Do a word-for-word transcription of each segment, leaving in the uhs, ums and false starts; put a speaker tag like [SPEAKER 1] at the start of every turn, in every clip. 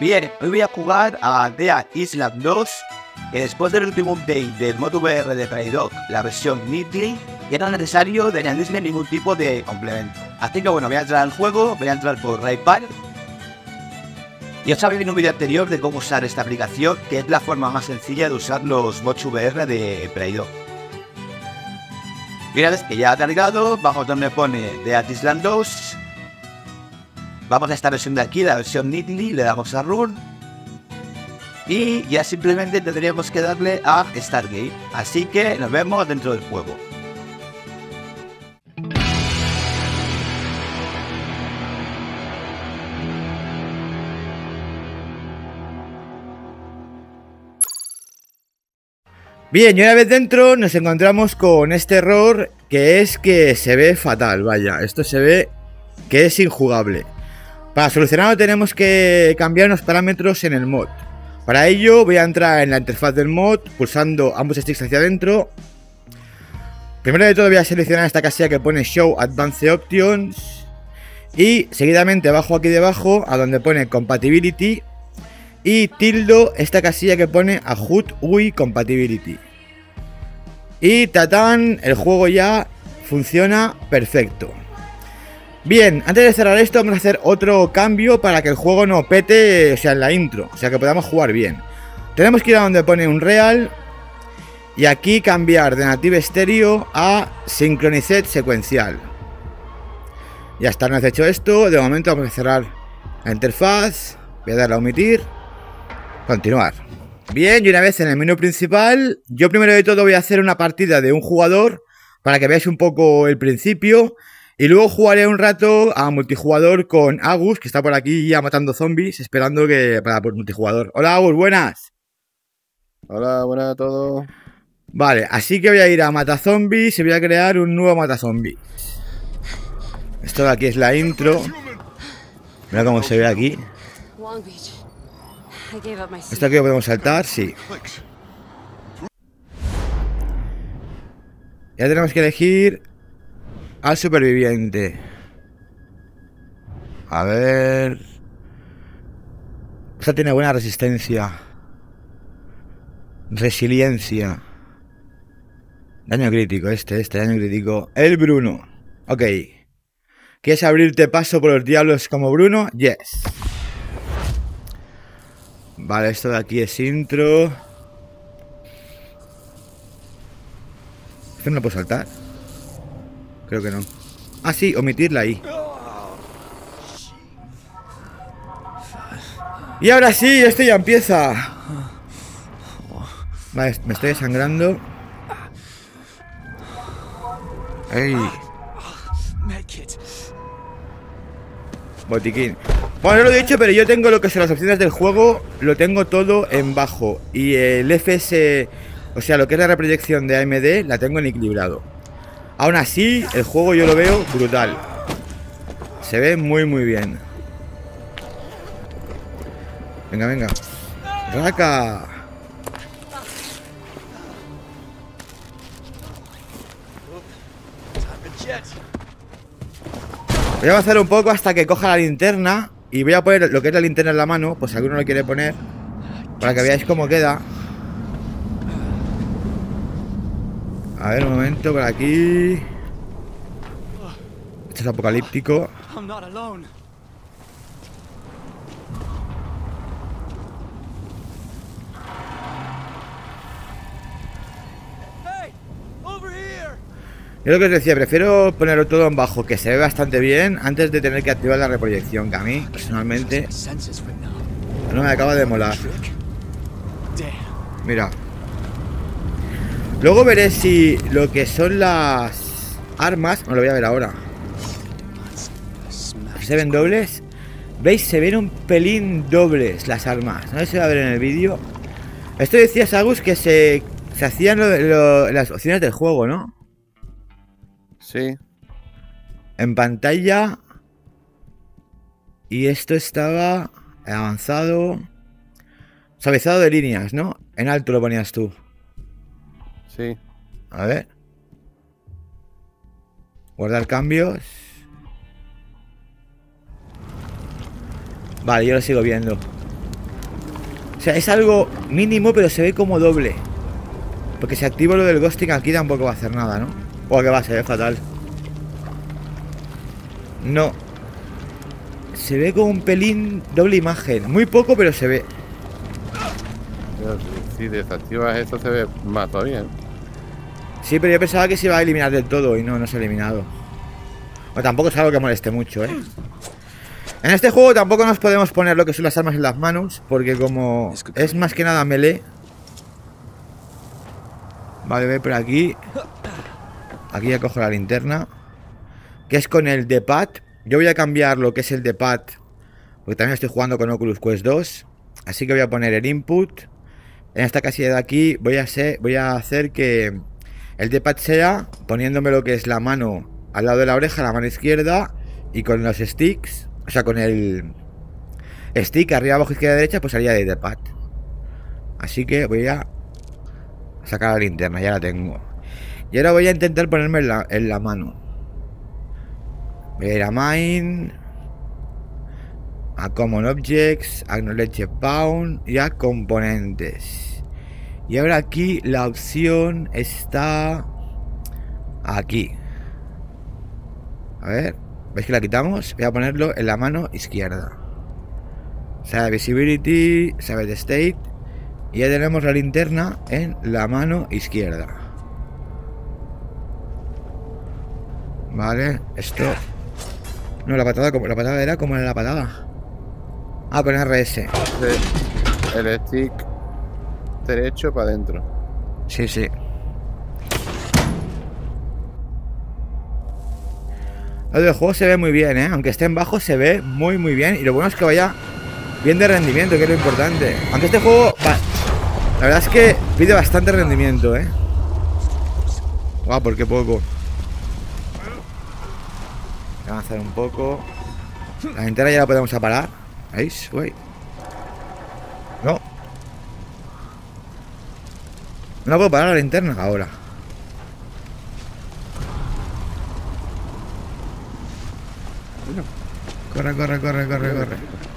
[SPEAKER 1] Bien, hoy voy a jugar a Dead Island dos, que después del último update del modo V R de Playdoc, la versión Neatly, ya no es necesario de añadirle ningún tipo de complemento. Así que bueno, voy a entrar al juego, voy a entrar por Raypal. Y os había en un vídeo anterior de cómo usar esta aplicación, que es la forma más sencilla de usar los mods V R de Playdoc. Y una vez que ya ha cargado, vamos donde pone Dead Island dos. Vamos a esta versión de aquí, la versión Neatly, le damos a Run. Y ya simplemente tendríamos que darle a Stargate. Así que nos vemos dentro del juego.
[SPEAKER 2] Bien, y una vez dentro nos encontramos con este error, que es que se ve fatal, vaya, esto se ve que es injugable. Para solucionarlo tenemos que cambiar unos parámetros en el mod. Para ello voy a entrar en la interfaz del mod, pulsando ambos sticks hacia adentro. Primero de todo voy a seleccionar esta casilla que pone Show Advanced Options. Y seguidamente bajo aquí debajo a donde pone Compatibility. Y tildo esta casilla que pone A H U D U I Compatibility. Y tatán, el juego ya funciona perfecto. Bien, antes de cerrar esto vamos a hacer otro cambio para que el juego no pete, o sea, en la intro, o sea, que podamos jugar bien. Tenemos que ir a donde pone Unreal y aquí cambiar de Native Stereo a Synchronized Secuencial. Ya está, una vez hecho esto, de momento vamos a cerrar la interfaz, voy a darle a omitir, continuar. Bien, y una vez en el menú principal, yo primero de todo voy a hacer una partida de un jugador para que veáis un poco el principio. Y luego jugaré un rato a multijugador con Agus, que está por aquí ya matando zombies, esperando que para por multijugador. Hola Agus, buenas.
[SPEAKER 3] Hola, buenas a todos.
[SPEAKER 2] Vale, así que voy a ir a matazombies y voy a crear un nuevo matazombies. Esto de aquí es la intro. Mira cómo se ve aquí. Esto aquí lo podemos saltar, sí. Ya tenemos que elegir al superviviente. A ver. Esta tiene buena resistencia. Resiliencia. Daño crítico, este, este, daño crítico. El Bruno. Ok. ¿Quieres abrirte paso por los diablos como Bruno? Yes. Vale, esto de aquí es intro. ¿Esto no lo puedo saltar? Creo que no. Ah, sí, omitirla ahí. Y ahora sí, esto ya empieza. Vale, me estoy desangrando. ¡Ey! Botiquín. Bueno, no lo he dicho, pero yo tengo lo que son las opciones del juego. Lo tengo todo en bajo. Y el F S, o sea, lo que es la reproyección de A M D, la tengo en equilibrado. Aún así, el juego yo lo veo brutal. Se ve muy muy bien. Venga, venga. ¡Raca! Voy a avanzar un poco hasta que coja la linterna. Y voy a poner lo que es la linterna en la mano, pues si alguno lo quiere poner, para que veáis cómo queda. A ver, un momento, por aquí. Esto es apocalíptico. Yo lo que os decía, prefiero ponerlo todo en bajo, que se ve bastante bien, antes de tener que activar la reproyección, que a mí, personalmente, no me acaba de molar. Mira. Luego veré si lo que son las armas, no lo voy a ver ahora. ¿Se ven dobles? ¿Veis? Se ven un pelín dobles las armas. No sé si se va a ver en el vídeo. Esto decías, Agus, que se, se hacían lo, lo, las opciones del juego, ¿no?
[SPEAKER 3] Sí.
[SPEAKER 2] En pantalla. Y esto estaba avanzado. Suavizado de líneas, ¿no? En alto lo ponías tú.
[SPEAKER 3] Sí.
[SPEAKER 2] A ver. Guardar cambios. Vale, yo lo sigo viendo. O sea, es algo mínimo, pero se ve como doble. Porque si activo lo del ghosting aquí tampoco va a hacer nada, ¿no? O que va, se ve fatal. No. Se ve como un pelín doble imagen. Muy poco, pero se ve.
[SPEAKER 3] Pero si, si desactivas esto se ve más todavía.
[SPEAKER 2] Sí, pero yo pensaba que se iba a eliminar del todo y no, no se ha eliminado. O tampoco es algo que moleste mucho, ¿eh? En este juego tampoco nos podemos poner lo que son las armas en las manos, porque como es más que nada melee. Vale, ve por aquí. Aquí ya cojo la linterna, que es con el D-pad. Yo voy a cambiar lo que es el D-pad, porque también estoy jugando con Oculus Quest dos. Así que voy a poner el input. En esta casilla de aquí voy a, ser, voy a hacer que el D-pad sea poniéndome lo que es la mano al lado de la oreja, la mano izquierda, y con los sticks, o sea, con el stick arriba, abajo, izquierda, derecha, pues salía de D-pad. Así que voy a sacar la linterna, ya la tengo. Y ahora voy a intentar ponerme en la, en la mano. Voy a ir a Mine, a Common Objects, a Acknowledge Bound y a Componentes. Y ahora aquí la opción está aquí. A ver, ¿veis que la quitamos? Voy a ponerlo en la mano izquierda. Save Visibility, Save the State. Y ya tenemos la linterna en la mano izquierda. Vale, esto... No, la patada, como la patada era como era la patada. Ah, con R S.
[SPEAKER 3] El, el stick derecho para adentro.
[SPEAKER 2] Sí, sí. El del juego se ve muy bien, ¿eh? Aunque esté en bajo se ve muy muy bien. Y lo bueno es que vaya bien de rendimiento, que es lo importante. Aunque este juego va... La verdad es que pide bastante rendimiento, ¿eh? Guau, ¿por qué poco? Voy a avanzar un poco. La entera ya la podemos aparar. ¿Veis? Uy. No. No la puedo parar la linterna ahora. Corre, corre, corre, corre, corre.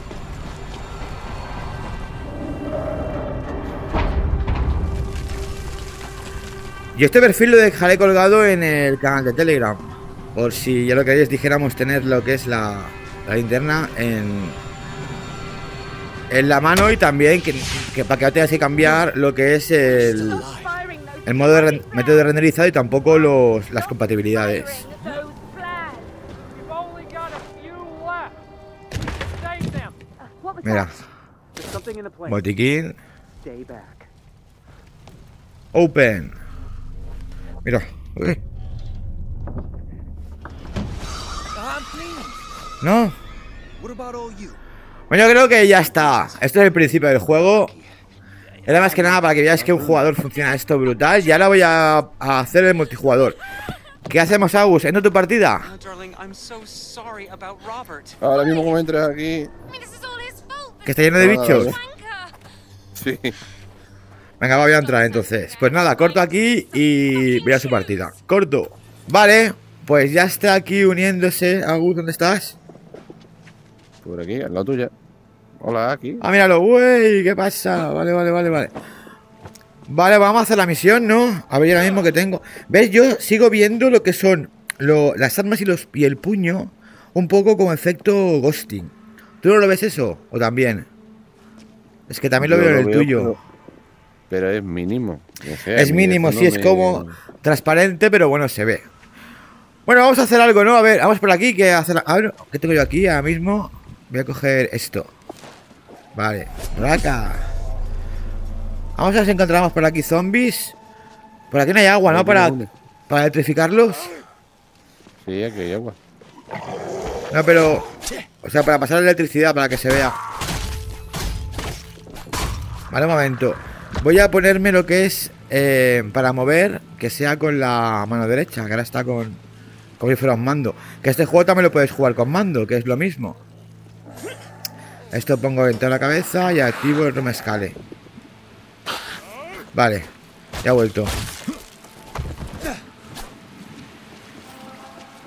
[SPEAKER 2] Yo este perfil lo dejaré colgado en el canal de Telegram. Por si ya lo queréis, dijéramos tener lo que es la, la linterna en, en la mano. Y también que, que para que no tengas que cambiar lo que es el, el modo de método de renderizado y tampoco los, las compatibilidades. Mira, botiquín, open. Mira, uy. No. Bueno, yo creo que ya está. Esto es el principio del juego. Era más que nada para que veáis que un jugador funciona esto brutal. Y ahora voy a, a hacer el multijugador. ¿Qué hacemos, Agus? ¿Entro tu partida?
[SPEAKER 3] Ahora mismo como entres aquí.
[SPEAKER 2] ¿Que está lleno de bichos?
[SPEAKER 3] Sí.
[SPEAKER 2] Venga, voy a entrar entonces. Pues nada, corto aquí y voy a su partida. Corto. Vale, pues ya está aquí uniéndose. Agus, ¿dónde estás?
[SPEAKER 3] Por aquí, al lado tuya. Hola, aquí.
[SPEAKER 2] Ah, míralo, güey, ¿qué pasa? Vale, vale, vale, vale. Vale, vamos a hacer la misión, ¿no? A ver, ahora mismo que tengo. ¿Ves? Yo sigo viendo lo que son lo, las armas y, los, y el puño un poco como efecto ghosting. ¿Tú no lo ves eso? ¿O también? Es que también lo
[SPEAKER 3] Yo
[SPEAKER 2] veo en
[SPEAKER 3] lo
[SPEAKER 2] el
[SPEAKER 3] veo,
[SPEAKER 2] tuyo.
[SPEAKER 3] Pero, pero es mínimo. O sea,
[SPEAKER 2] Es mínimo, sí, es
[SPEAKER 3] me-
[SPEAKER 2] como transparente, pero bueno, se ve. Bueno, vamos a hacer algo, ¿no? A ver, vamos por aquí, que hacer... A ver, ¿qué tengo yo aquí ahora mismo? Voy a coger esto. Vale, por acá. Vamos a ver si encontramos por aquí zombies. Por aquí no hay agua, ¿no? Para, para electrificarlos.
[SPEAKER 3] Sí, aquí hay agua.
[SPEAKER 2] No, pero... O sea, para pasar la electricidad, para que se vea. Vale, un momento. Voy a ponerme lo que es... Eh, para mover, que sea con la mano derecha. Que ahora está con... Como si fuera un mando. Que este juego también lo puedes jugar con mando, que es lo mismo. Esto pongo en toda la cabeza y activo el remescale. Vale, ya he vuelto.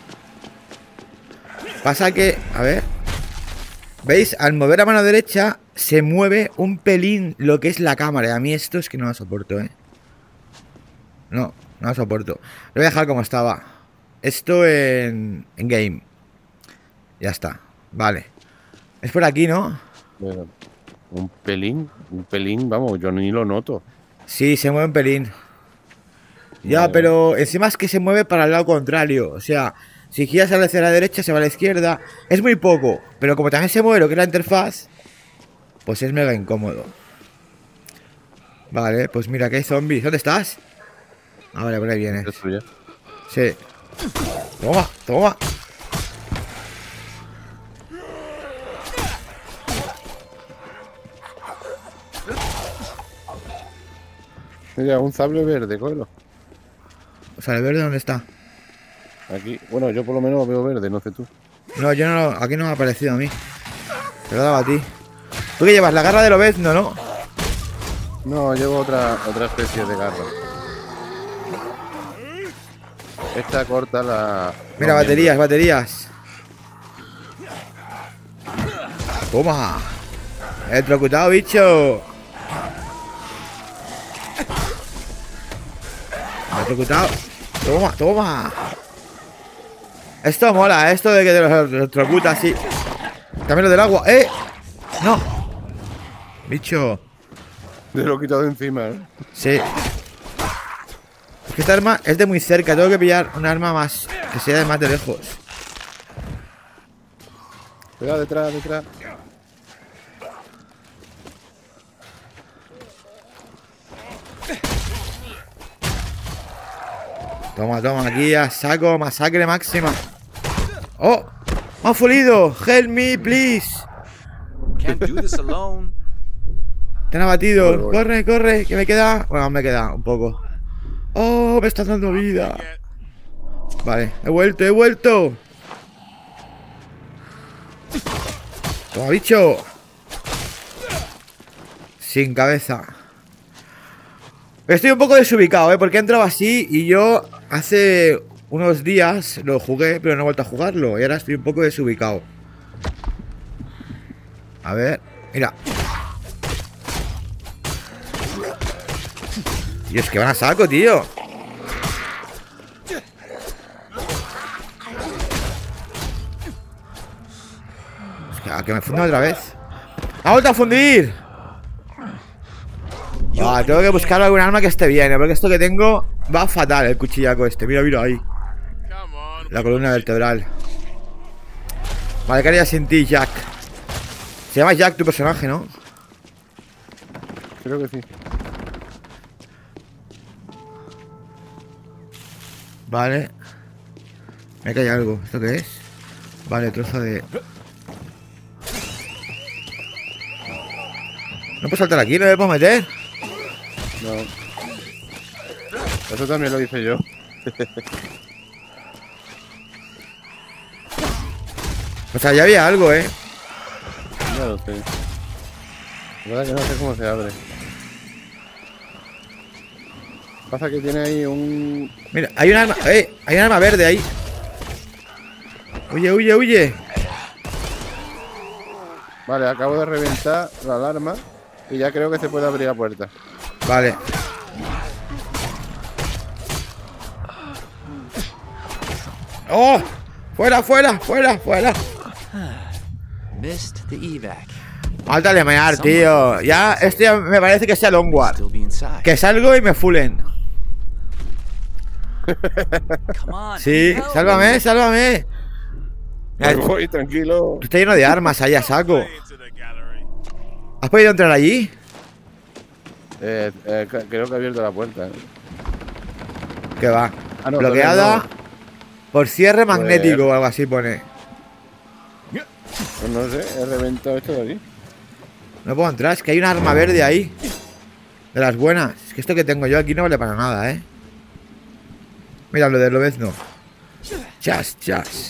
[SPEAKER 2] Pasa que, a ver, ¿veis? Al mover a mano derecha se mueve un pelín lo que es la cámara. A mí esto es que no lo soporto, ¿eh? No, no lo soporto. Lo voy a dejar como estaba. Esto en, en game. Ya está. Vale. Es por aquí, ¿no?
[SPEAKER 3] Bueno, un pelín, un pelín, vamos, yo ni lo noto.
[SPEAKER 2] Sí, se mueve un pelín. Ya,
[SPEAKER 3] Vale.
[SPEAKER 2] pero encima es que se mueve para el lado contrario. O sea, si giras hacia la derecha, se va a la izquierda. Es muy poco. Pero como también se mueve lo que es la interfaz, pues es mega incómodo. Vale, pues mira que hay zombies. ¿Dónde estás? Ah, vale, por ahí vienes.
[SPEAKER 3] Eso ya.
[SPEAKER 2] Sí. Toma, toma.
[SPEAKER 3] Mira, un sable verde, cógelo.
[SPEAKER 2] O sea, ¿el verde dónde está?
[SPEAKER 3] Aquí, bueno, yo por lo menos lo veo verde, no sé tú.
[SPEAKER 2] No, yo no, aquí no me ha aparecido a mí. Te lo he dado a ti. ¿Tú qué llevas? ¿La garra de Lobezno, no?
[SPEAKER 3] No, llevo otra otra especie de garra. Esta corta la...
[SPEAKER 2] Mira,
[SPEAKER 3] los
[SPEAKER 2] baterías, baterías. Toma. Electrocutado, bicho. Electrocutado. Toma, toma. Esto mola, esto de que te los electrocuta así. También lo del agua. ¡Eh! No. Bicho.
[SPEAKER 3] Te lo he quitado de encima, ¿eh?
[SPEAKER 2] Sí. Es que esta arma es de muy cerca. Tengo que pillar un arma más que sea de más de lejos.
[SPEAKER 3] Cuidado, detrás, detrás.
[SPEAKER 2] Toma, toma, aquí a saco, masacre máxima. ¡Oh! ¡Me ha fulido! ¡Help me, please!
[SPEAKER 4] Can't do this alone.
[SPEAKER 2] Te han abatido.
[SPEAKER 3] Voy, voy.
[SPEAKER 2] Corre, corre, que me queda. Bueno, me queda un poco. ¡Oh! Me estás dando vida. Vale, he vuelto, he vuelto. Toma, bicho. Sin cabeza. Estoy un poco desubicado, ¿eh? Porque he entrado así y yo hace unos días lo jugué, pero no he vuelto a jugarlo. Y ahora estoy un poco desubicado. A ver, mira. Tío, es que van a saco, tío. Es que, a que me funda otra vez. ¡Ha vuelto a fundir! Ah, tengo que buscar algún arma que esté bien, ¿eh? Porque esto que tengo va fatal, el cuchillaco este. Mira, mira ahí. La columna vertebral. Vale, ¿qué haría sin ti, Jack? Se llama Jack tu personaje, ¿no?
[SPEAKER 3] Creo que sí.
[SPEAKER 2] Vale. Me cae algo. ¿Esto qué es? Vale, trozo de... No puedo saltar aquí, no me puedo meter.
[SPEAKER 3] No. Eso también lo hice yo.
[SPEAKER 2] O sea, ya había algo, ¿eh?
[SPEAKER 3] Ya lo sé. La verdad que no sé cómo se abre. Pasa que tiene ahí un...
[SPEAKER 2] Mira, hay un arma... ¡Eh! Hay un arma verde ahí. Huye, huye, huye.
[SPEAKER 3] Vale, acabo de reventar la alarma y ya creo que se puede abrir la puerta.
[SPEAKER 2] Vale. ¡Oh! ¡Fuera, fuera, fuera, fuera!
[SPEAKER 4] Missed the evac.
[SPEAKER 2] Falta de mear, tío. Ya, esto ya me parece que sea Longward.
[SPEAKER 4] Still be inside.
[SPEAKER 2] Que salgo y me fulen.
[SPEAKER 4] Come on.
[SPEAKER 2] Sí,
[SPEAKER 4] help.
[SPEAKER 2] sálvame, sálvame. Mira,
[SPEAKER 3] Me voy, tranquilo.
[SPEAKER 2] está lleno de armas ahí a saco. ¿Has podido entrar allí?
[SPEAKER 3] Eh, eh, ca- creo que he abierto la puerta. ¿eh?
[SPEAKER 2] Que va.
[SPEAKER 3] Ah, no,
[SPEAKER 2] Bloqueada
[SPEAKER 3] todavía
[SPEAKER 2] por cierre
[SPEAKER 3] Pues-
[SPEAKER 2] magnético o algo así pone.
[SPEAKER 3] Pues no sé, he reventado esto de aquí.
[SPEAKER 2] No puedo entrar, es que hay un arma verde ahí. De las buenas. Es que esto que tengo yo aquí no vale para nada, ¿eh? Mira, lo de Lobezno. Chas, chas.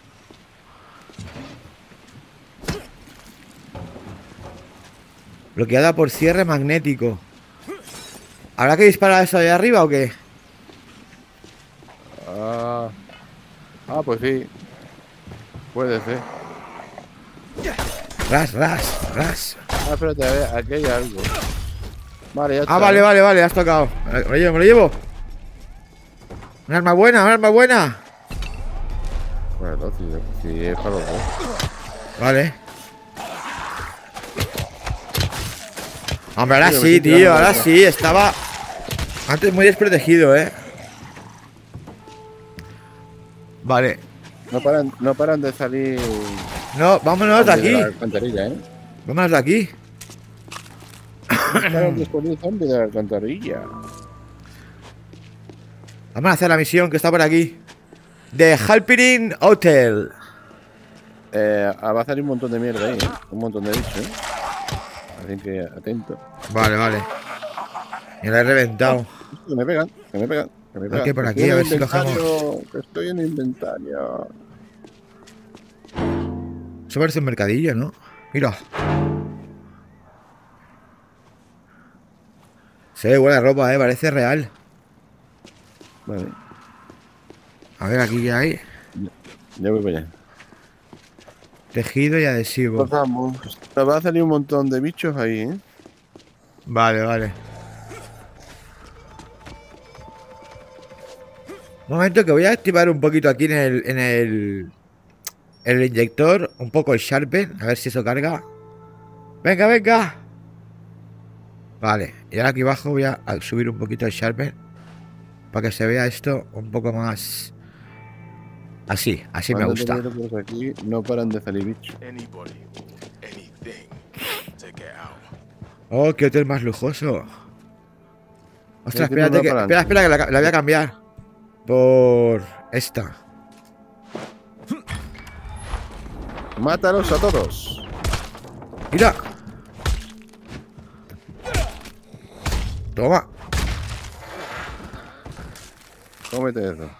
[SPEAKER 2] Bloqueada por cierre magnético. ¿Habrá que disparar eso de arriba o qué?
[SPEAKER 3] Ah, ah, pues sí. Puede ser.
[SPEAKER 2] Ras, ras, ras.
[SPEAKER 3] Ah, espérate, a ver, aquí hay algo. Vale, ya está.
[SPEAKER 2] Ah, vale, vale, vale, has tocado. Me lo llevo, me lo llevo. Un arma buena, un arma buena.
[SPEAKER 3] Bueno, si, si es para los dos.
[SPEAKER 2] Vale. Hombre, ahora
[SPEAKER 3] Tío, me
[SPEAKER 2] sí,
[SPEAKER 3] estoy tirando
[SPEAKER 2] tío, ahora
[SPEAKER 3] para
[SPEAKER 2] sí. Estaba antes muy desprotegido, eh. Vale.
[SPEAKER 3] No paran, no paran de salir.
[SPEAKER 2] No, vámonos de
[SPEAKER 3] zombies
[SPEAKER 2] aquí.
[SPEAKER 3] la alcantarilla, ¿eh?
[SPEAKER 2] Vámonos de aquí.
[SPEAKER 3] No paran de salir zombies de la alcantarilla.
[SPEAKER 2] Vamos a hacer la misión que está por aquí. The Halperin Hotel.
[SPEAKER 3] Eh, ah, va a salir un montón de mierda ahí, ¿eh? Un montón de bichos, ¿eh? Así que atento.
[SPEAKER 2] Vale, vale. Me la he reventado.
[SPEAKER 3] Que me pegan, que me pegan, que me pegan.
[SPEAKER 2] Aquí por
[SPEAKER 3] Que
[SPEAKER 2] aquí,
[SPEAKER 3] estoy
[SPEAKER 2] a
[SPEAKER 3] en
[SPEAKER 2] ver si
[SPEAKER 3] inventario,
[SPEAKER 2] cogemos.
[SPEAKER 3] Que estoy en inventario.
[SPEAKER 2] Eso parece un mercadillo, ¿no? Mira. Se ve buena ropa, eh. Parece real.
[SPEAKER 3] Vale,
[SPEAKER 2] A ver, aquí qué hay.
[SPEAKER 3] ya voy para allá.
[SPEAKER 2] Tejido y adhesivo.
[SPEAKER 3] Pasamos. Te va a salir un montón de bichos ahí, ¿eh?
[SPEAKER 2] Vale, vale. Un momento que voy a activar un poquito aquí en el, en el, en el inyector, un poco el Sharpen, a ver si eso carga. Venga, venga. Vale, y ahora aquí abajo voy a subir un poquito el Sharpen para que se vea esto un poco más así, así me
[SPEAKER 3] Cuando
[SPEAKER 2] gusta.
[SPEAKER 3] te miro por aquí, no paran de salir bichos.
[SPEAKER 4] Anybody, anything to get out.
[SPEAKER 2] Oh, qué hotel más lujoso. Ostras,
[SPEAKER 3] Sí, tiene
[SPEAKER 2] espérate
[SPEAKER 3] una
[SPEAKER 2] que,
[SPEAKER 3] para
[SPEAKER 2] espera, espera que la, la voy a cambiar por esta.
[SPEAKER 3] Mátalos a todos.
[SPEAKER 2] Mira. Toma.
[SPEAKER 3] Cómete eso.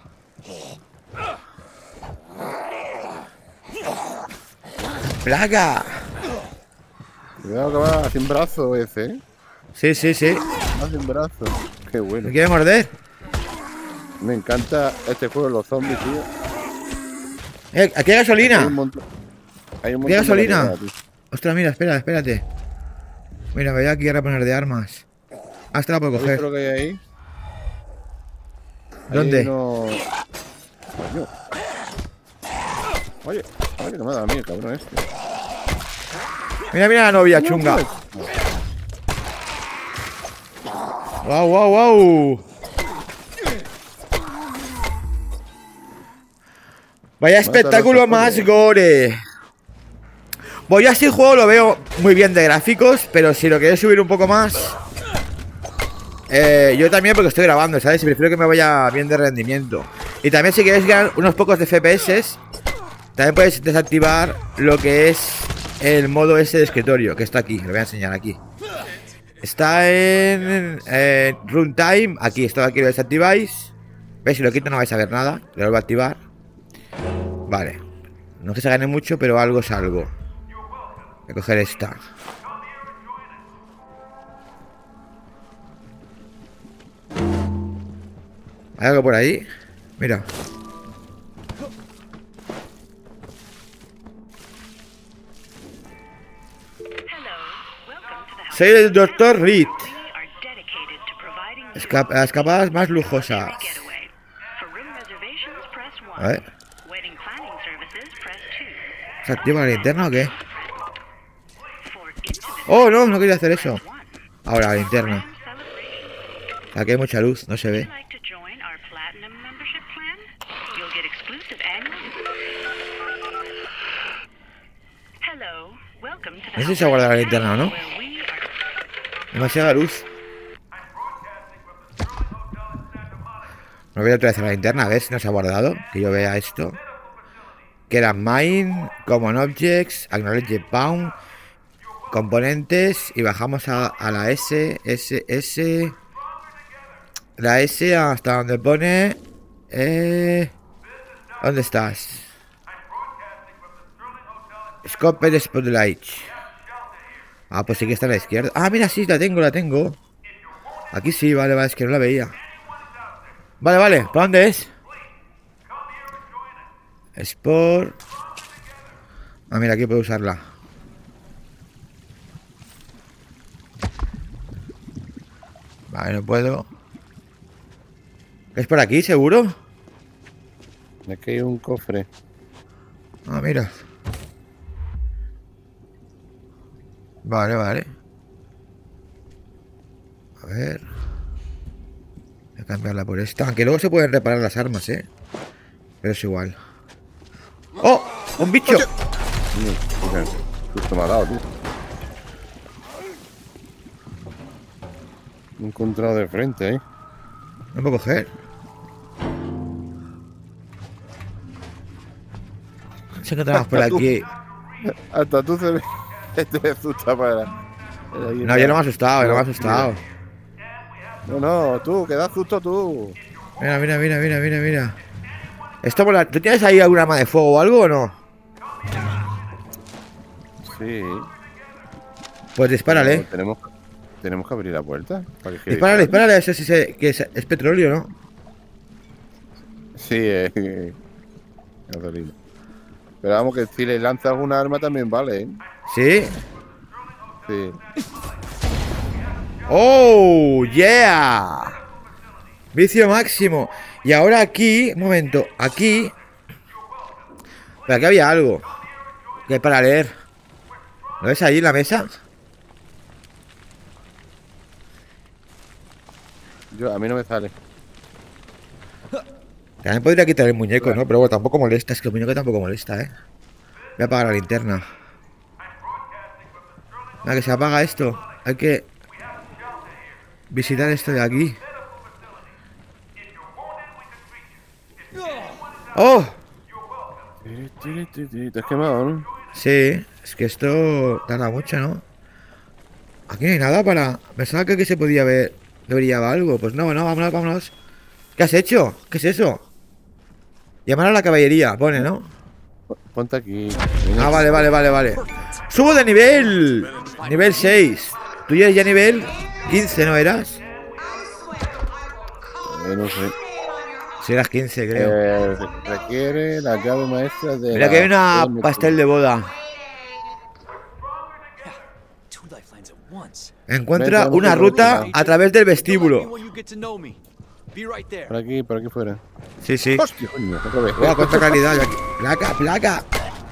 [SPEAKER 2] Plaga.
[SPEAKER 3] Cuidado que va sin brazo ese, ¿eh?
[SPEAKER 2] Sí, sí, sí.
[SPEAKER 3] Va sin brazo. Qué bueno.
[SPEAKER 2] ¿Me quiere morder?
[SPEAKER 3] Me encanta este juego, los zombies, tío.
[SPEAKER 2] Eh, aquí hay
[SPEAKER 3] Hay un
[SPEAKER 2] gasolina.
[SPEAKER 3] montón. Hay un
[SPEAKER 2] ¿Qué
[SPEAKER 3] montón de
[SPEAKER 2] gasolina?
[SPEAKER 3] variedad, tío.
[SPEAKER 2] Ostras, mira, espera, espérate. Mira, me voy aquí a reponer de armas. Ah, esta la puedo
[SPEAKER 3] ¿Has visto
[SPEAKER 2] coger.
[SPEAKER 3] lo que hay ahí?
[SPEAKER 2] ¿Dónde?
[SPEAKER 3] Hay uno... Coño. Oye, oye, que no me ha dado a mí el cabrón este.
[SPEAKER 2] Mira, mira la novia chunga. Wow, wow, wow. Vaya espectáculo más gore. Voy así el juego lo veo muy bien de gráficos, pero si lo queréis subir un poco más, eh, yo también porque estoy grabando, ¿sabes? Y prefiero que me vaya bien de rendimiento. Y también si queréis ganar unos pocos de F P S, también podéis desactivar lo que es el modo ese de escritorio, que está aquí, lo voy a enseñar aquí. Está en eh, Runtime, aquí, esto aquí lo desactiváis. ¿Veis? Si lo quito no vais a ver nada, lo vuelvo a activar. Vale, no es que se gane mucho, pero algo es algo. Voy a coger esta. ¿Hay algo por ahí? Mira. Soy el doctor Reed. Esca las escapadas más lujosas. A ver. ¿Se activa la linterna o qué? Oh, no, no quería hacer eso. Ahora la linterna. Aquí hay mucha luz, no se ve. No sé si se ha guardado la linterna o no. Demasiada luz. Me voy a otra vez a la linterna a ver si no se ha guardado. Que yo vea esto. Que era Mine, Common Objects, Acknowledge Bound, componentes. Y bajamos a, a la S, S, S. La S hasta donde pone. Eh, ¿Dónde estás? Scope Spotlight. Ah, pues sí que está a la izquierda. Ah, mira, sí, la tengo, la tengo. Aquí sí, vale, vale, es que no la veía. Vale, vale, ¿para dónde es? Sport. Ah, mira, aquí puedo usarla. Vale, no puedo. ¿Es por aquí, seguro?
[SPEAKER 3] Aquí hay un cofre.
[SPEAKER 2] Ah, mira. Vale, vale. A ver. Voy a cambiarla por esta. Aunque luego se pueden reparar las armas, ¿eh? Pero es igual. ¡Oh! ¡Un bicho!
[SPEAKER 3] Mira, justo me ha dado, tío. Me he encontrado de frente, ¿eh?
[SPEAKER 2] No puedo coger. Se encontramos por aquí.
[SPEAKER 3] Hasta tú se ve. Te asusta para.
[SPEAKER 2] No, yo no me he asustado, yo no me he asustado.
[SPEAKER 3] No, no, tú, que da susto tú.
[SPEAKER 2] Mira, mira, mira, mira, mira, mira. Esto mola. ¿Tú tienes ahí alguna arma de fuego o algo o no?
[SPEAKER 3] Sí.
[SPEAKER 2] Pues dispárale.
[SPEAKER 3] No, tenemos, tenemos que abrir la puerta. ¿Para qué
[SPEAKER 2] Dispárale,
[SPEAKER 3] disparar?
[SPEAKER 2] dispárale. Eso sí se- que es, es petróleo, ¿no?
[SPEAKER 3] Sí, eh, gasolina. Pero vamos, que si le lanzas una arma también vale, ¿eh?
[SPEAKER 2] Sí.
[SPEAKER 3] Sí.
[SPEAKER 2] ¡Oh! ¡Yeah! Vicio máximo. Y ahora aquí, un momento, aquí. Pero aquí había algo que hay para leer. ¿Lo ves ahí en la mesa?
[SPEAKER 3] Yo, a mí no me sale.
[SPEAKER 2] También podría quitar el muñeco, ¿no? Pero bueno, tampoco molesta. Es que el muñeco tampoco molesta, ¿eh? Voy a apagar la linterna. Nada, que se apaga esto. Hay que visitar esto de aquí. ¡Oh!
[SPEAKER 3] Te has quemado, ¿no?
[SPEAKER 2] Sí, es que esto tarda mucho, ¿no? Aquí no hay nada para... Pensaba que aquí se podía ver... Que brillaba algo. Pues no, no, vámonos, vámonos. ¿Qué has hecho? ¿Qué es eso? Llamar a la caballería, pone, ¿no?
[SPEAKER 3] Ponte aquí.
[SPEAKER 2] Ah, vale, vale, vale, vale. ¡Subo de nivel! Nivel seis. ¿Tú ya eres ya nivel quince, no eras?
[SPEAKER 3] Eh, no sé.
[SPEAKER 2] Si eras quince, creo.
[SPEAKER 3] Eh, requiere la llave maestra de.
[SPEAKER 2] Mira
[SPEAKER 3] la-
[SPEAKER 2] que hay una
[SPEAKER 3] de-
[SPEAKER 2] pastel de boda. Encuentra
[SPEAKER 3] Vente,
[SPEAKER 2] una
[SPEAKER 3] vamos,
[SPEAKER 2] ruta
[SPEAKER 3] vamos.
[SPEAKER 2] a través del vestíbulo.
[SPEAKER 3] Por aquí, por aquí fuera.
[SPEAKER 2] Sí, sí.
[SPEAKER 3] Hostia, coño, otra vez.
[SPEAKER 2] Buah, cuánta calidad. Placa, placa.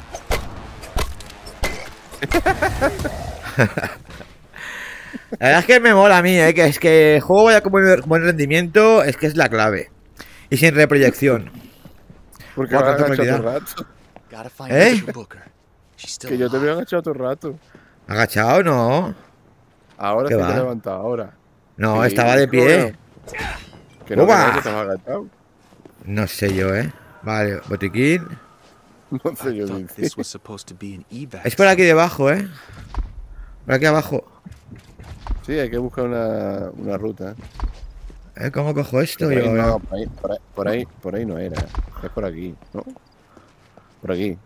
[SPEAKER 2] La verdad es que me mola a mí, ¿eh? Que es que el juego vaya con buen, buen rendimiento, es que es la clave. Y sin reproyección.
[SPEAKER 3] Porque
[SPEAKER 2] Buah,
[SPEAKER 3] me
[SPEAKER 2] cuánta
[SPEAKER 3] agachado todo el
[SPEAKER 2] calidad.
[SPEAKER 3] rato.
[SPEAKER 2] ¿Eh?
[SPEAKER 3] Que yo te veo agachado todo el rato.
[SPEAKER 2] ¿Agachado? No.
[SPEAKER 3] Ahora
[SPEAKER 2] ¿Qué
[SPEAKER 3] sí
[SPEAKER 2] va?
[SPEAKER 3] te he levantado, ahora.
[SPEAKER 2] No,
[SPEAKER 3] Sí,
[SPEAKER 2] estaba de
[SPEAKER 3] ¿cómo
[SPEAKER 2] pie.
[SPEAKER 3] Que no, que
[SPEAKER 2] ¡Uba!
[SPEAKER 3] no, que estabas agachado.
[SPEAKER 2] No sé yo, ¿eh? Vale, botiquín.
[SPEAKER 3] No sé yo ni
[SPEAKER 4] This was supposed to be an evac.
[SPEAKER 2] Es por aquí debajo, ¿eh? Por aquí abajo.
[SPEAKER 3] Sí, hay que buscar una, una ruta.
[SPEAKER 2] ¿Eh? ¿Cómo cojo esto?
[SPEAKER 3] Por ahí,
[SPEAKER 2] Yo,
[SPEAKER 3] no, por, ahí, por, ahí, por, ahí, por ahí no era. Es por aquí, ¿no? Por aquí.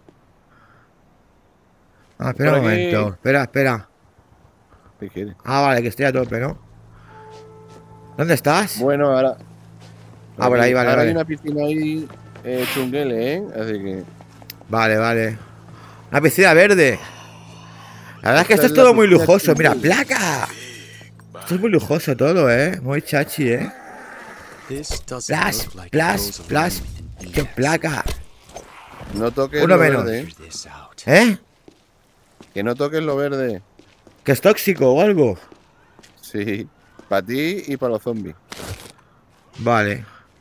[SPEAKER 2] Ah, espera
[SPEAKER 3] por
[SPEAKER 2] un
[SPEAKER 3] aquí.
[SPEAKER 2] momento. Espera, espera.
[SPEAKER 3] ¿Qué quieres?
[SPEAKER 2] Ah, vale, que estoy a tope, ¿no? ¿Dónde estás?
[SPEAKER 3] Bueno, ahora.
[SPEAKER 2] Ah, por ahí, vale,
[SPEAKER 3] ahora
[SPEAKER 2] vale.
[SPEAKER 3] hay una piscina ahí, eh, chunguele, ¿eh? Así que.
[SPEAKER 2] Vale, vale. Una piscina verde. La verdad es que
[SPEAKER 3] Esta
[SPEAKER 2] esto es
[SPEAKER 3] es la
[SPEAKER 2] todo muy
[SPEAKER 3] piscina
[SPEAKER 2] lujoso. Mira,
[SPEAKER 3] chunguele.
[SPEAKER 2] placa. Esto es muy lujoso todo, ¿eh? Muy chachi, ¿eh?
[SPEAKER 4] This doesn't
[SPEAKER 2] Plas,
[SPEAKER 4] look like
[SPEAKER 2] plas,
[SPEAKER 4] those
[SPEAKER 2] plas.
[SPEAKER 4] aluminum and
[SPEAKER 2] ¡Qué
[SPEAKER 4] evacs.
[SPEAKER 2] placa!
[SPEAKER 3] No toques
[SPEAKER 2] Uno
[SPEAKER 3] lo
[SPEAKER 2] menos.
[SPEAKER 3] verde, ¿eh?
[SPEAKER 4] Figure this out.
[SPEAKER 2] ¿Eh?
[SPEAKER 3] Que no toques lo verde.
[SPEAKER 2] ¿Que es tóxico o algo?
[SPEAKER 3] Sí. Para ti y para los zombies.
[SPEAKER 2] Vale.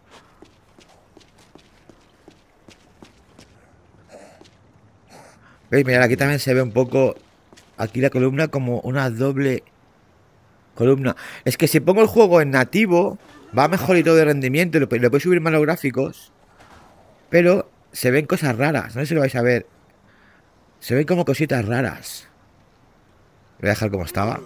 [SPEAKER 2] ¿Veis? Mira, aquí también se ve un poco... Aquí la columna como una doble columna. Es que si pongo el juego en nativo, va mejor y todo de rendimiento. Le le puedo subir más los gráficos. Pero se ven cosas raras. No sé si lo vais a ver. Se ven como cositas raras. Voy a dejar como estaba.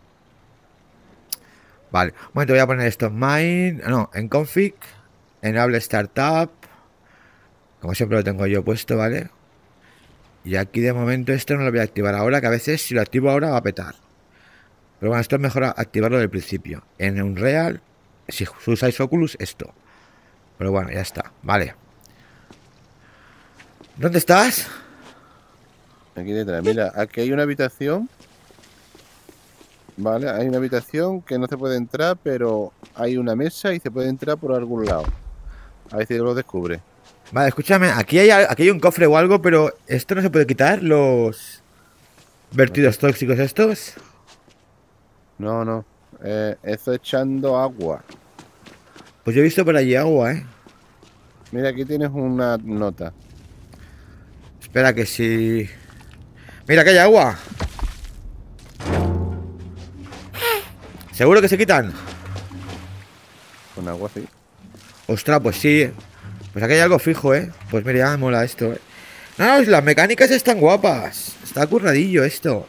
[SPEAKER 2] Vale. Un momento, voy a poner esto en Mine. No, en Config. Enable Startup. Como siempre lo tengo yo puesto, ¿vale? Y aquí de momento esto no lo voy a activar ahora, que a veces si lo activo ahora va a petar. Pero bueno, esto es mejor activarlo del principio. En Unreal, si usáis Oculus, esto. Pero bueno, ya está, vale. ¿Dónde estás?
[SPEAKER 3] Aquí detrás. Mira, aquí hay una habitación. Vale, hay una habitación que no se puede entrar, pero hay una mesa y se puede entrar por algún lado. A ver si lo descubre.
[SPEAKER 2] Vale, escúchame, aquí hay, aquí hay un cofre o algo, pero ¿esto no se puede quitar? Los vertidos tóxicos estos.
[SPEAKER 3] No, no. Eh, eso echando agua.
[SPEAKER 2] Pues yo he visto por allí agua, ¿eh?
[SPEAKER 3] Mira, aquí tienes una nota.
[SPEAKER 2] Espera que sí. Mira que hay agua. ¿Seguro que se quitan?
[SPEAKER 3] Con agua, sí.
[SPEAKER 2] Ostras, pues sí. Pues aquí hay algo fijo, ¿eh? Pues mira, ya me mola esto, ¿eh? No, las mecánicas están guapas. Está curradillo esto.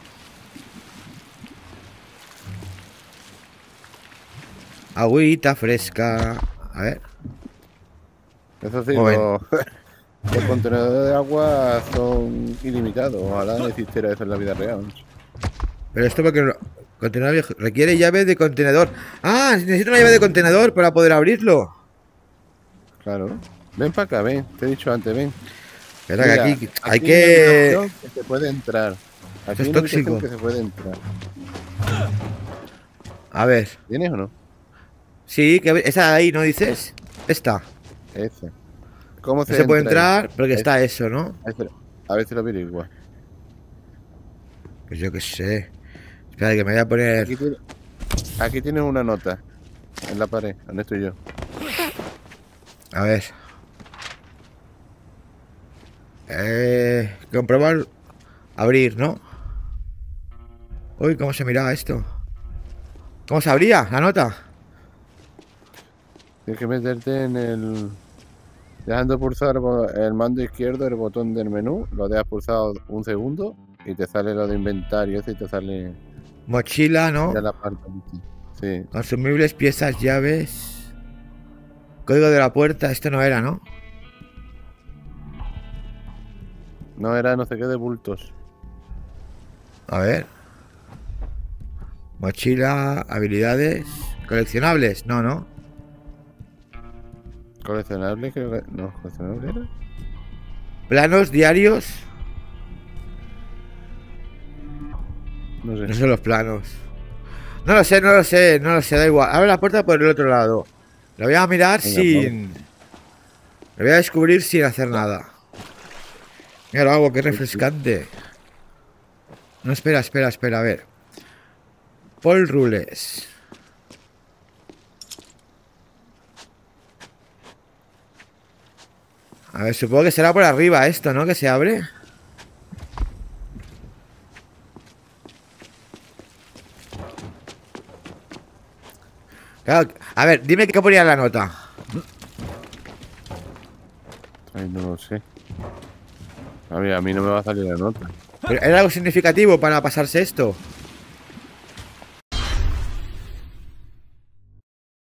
[SPEAKER 2] Agüita fresca. A ver.
[SPEAKER 3] Eso sí,
[SPEAKER 2] Muy
[SPEAKER 3] los, los contenedores de agua son ilimitados. Ojalá no existiera eso en la vida real.
[SPEAKER 2] Pero esto porque no- contenedor viejo- requiere llave de contenedor. Ah, necesito una llave de contenedor para poder abrirlo.
[SPEAKER 3] Claro. Ven para acá, ven. Te he dicho antes, ven.
[SPEAKER 2] Espera,
[SPEAKER 3] Mira,
[SPEAKER 2] que aquí hay
[SPEAKER 3] aquí
[SPEAKER 2] que.
[SPEAKER 3] hay una habitación que se puede entrar. Aquí
[SPEAKER 2] es
[SPEAKER 3] hay una habitación
[SPEAKER 2] tóxico.
[SPEAKER 3] que se puede entrar.
[SPEAKER 2] A ver.
[SPEAKER 3] ¿Tienes o no?
[SPEAKER 2] Sí, que esa de ahí, ¿no dices? Esta.
[SPEAKER 3] Esa. ¿Cómo
[SPEAKER 2] No
[SPEAKER 3] se,
[SPEAKER 2] se puede
[SPEAKER 3] entra ahí?
[SPEAKER 2] entrar porque está eso, ¿no?
[SPEAKER 3] A ver si lo- a ver si lo averigua.
[SPEAKER 2] Pues yo qué sé. Espera, que me voy a poner.
[SPEAKER 3] Aquí, tiene- aquí tienes una nota en la pared, donde estoy yo.
[SPEAKER 2] A ver. Eh. Comprobar. Abrir, ¿no? Uy, ¿cómo se miraba esto? ¿Cómo se abría la nota?
[SPEAKER 3] Tienes que meterte en el... Dejando pulsar el mando izquierdo el botón del menú, lo dejas pulsado un segundo y te sale lo de inventario, ese y te sale
[SPEAKER 2] Mochila, ¿no?
[SPEAKER 3] ya la parte. Sí,
[SPEAKER 2] Consumibles, piezas, llaves. Código de la puerta. Esto no era, ¿no?
[SPEAKER 3] no era no sé qué de bultos.
[SPEAKER 2] A ver. Mochila, habilidades. Coleccionables. No, no.
[SPEAKER 3] Coleccionable, creo que. No, coleccionable era.
[SPEAKER 2] Planos diarios.
[SPEAKER 3] No sé.
[SPEAKER 2] No son los planos. No lo sé, no lo sé, no lo sé, da igual. Abre la puerta por el otro lado. Lo voy a mirar
[SPEAKER 3] Venga,
[SPEAKER 2] sin. Lo voy a descubrir sin hacer nada. Mira, lo hago, qué refrescante. No, espera, espera, espera, a ver. Paul Rules. A ver, supongo que será por arriba esto, ¿no? Que se abre. Claro, a ver, dime qué ponía en la nota.
[SPEAKER 3] Ay, no lo sé. A ver, a mí no me va a salir la nota.
[SPEAKER 2] ¿Pero ¿Era algo significativo para pasarse esto?